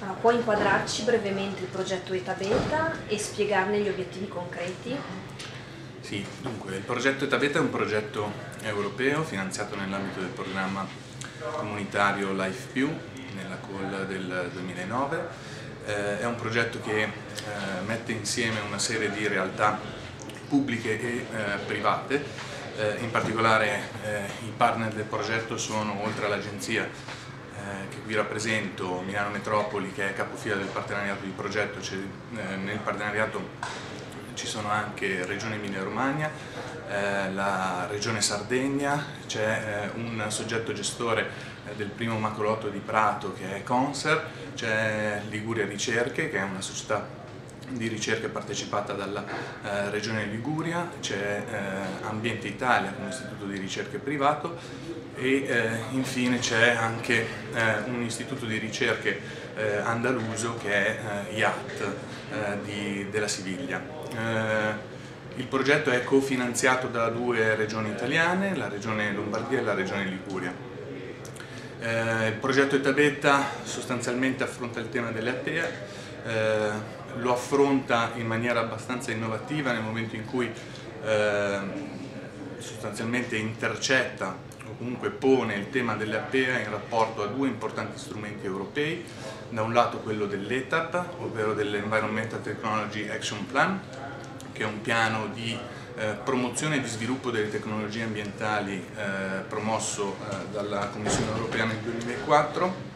Può inquadrarci brevemente il progetto ETA Beta e spiegarne gli obiettivi concreti? Sì, dunque il progetto ETA Beta è un progetto europeo finanziato nell'ambito del programma comunitario LIFE+, nella call del 2009. È un progetto che mette insieme una serie di realtà pubbliche e private. In particolare i partner del progetto sono, oltre all'agenzia che qui rappresento, Milano Metropoli, che è capofila del partenariato di progetto. Nel partenariato ci sono anche Regione Emilia-Romagna, la Regione Sardegna, c'è un soggetto gestore del primo macrolotto di Prato che è Conser, c'è Liguria Ricerche che è una società di ricerca partecipata dalla Regione Liguria, c'è Ambiente Italia, un istituto di ricerche privato e infine c'è anche un istituto di ricerche andaluso che è IAT della Siviglia. Il progetto è cofinanziato da due regioni italiane, la regione Lombardia e la regione Liguria. Il progetto ETA Beta sostanzialmente affronta il tema delle APEA, lo affronta in maniera abbastanza innovativa nel momento in cui sostanzialmente intercetta o comunque pone il tema delle APEA in rapporto a due importanti strumenti europei, da un lato quello dell'ETAP, ovvero dell'Environmental Technology Action Plan, che è un piano di promozione e di sviluppo delle tecnologie ambientali promosso dalla Commissione Europea nel 2004,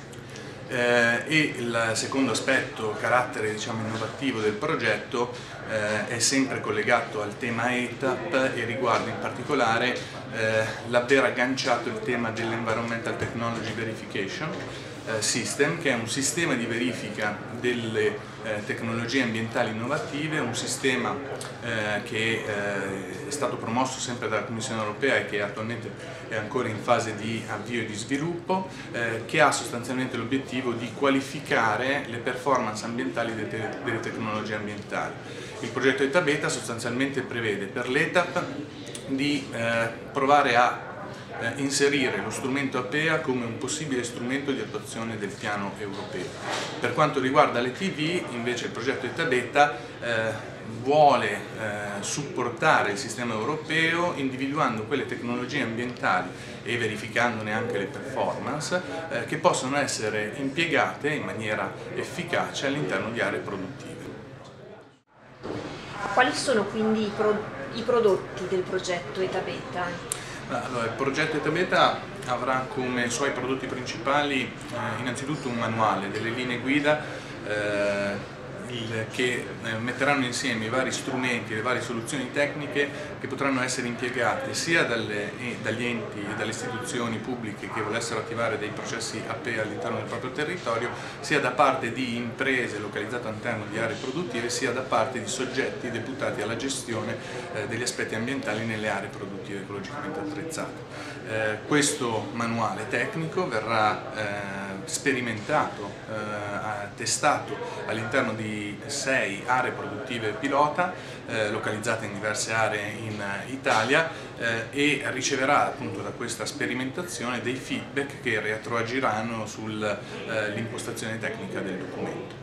e il secondo aspetto, carattere innovativo del progetto, è sempre collegato al tema ETAP e riguarda in particolare l'aver agganciato il tema dell'Environmental Technology Verification System, che è un sistema di verifica delle tecnologie ambientali innovative, un sistema che è stato promosso sempre dalla Commissione Europea e che attualmente è ancora in fase di avvio e di sviluppo, che ha sostanzialmente l'obiettivo di qualificare le performance ambientali delle tecnologie ambientali. Il progetto ETA Beta sostanzialmente prevede per l'ETAP di provare a inserire lo strumento APEA come un possibile strumento di attuazione del piano europeo. Per quanto riguarda le TV, invece, il progetto ETA Beta vuole supportare il sistema europeo individuando quelle tecnologie ambientali e verificandone anche le performance che possono essere impiegate in maniera efficace all'interno di aree produttive. Quali sono quindi i prodotti del progetto ETA Beta? Allora, il progetto ETA Beta avrà come suoi prodotti principali innanzitutto un manuale, delle linee guida che metteranno insieme i vari strumenti, le varie soluzioni tecniche che potranno essere impiegate sia dagli enti e dalle istituzioni pubbliche che volessero attivare dei processi APEA all'interno del proprio territorio, sia da parte di imprese localizzate all'interno di aree produttive, sia da parte di soggetti deputati alla gestione degli aspetti ambientali nelle aree produttive ecologicamente attrezzate. Questo manuale tecnico verrà sperimentato, testato all'interno di 6 aree produttive pilota localizzate in diverse aree in Italia e riceverà appunto da questa sperimentazione dei feedback che retroagiranno sull'impostazione tecnica del documento.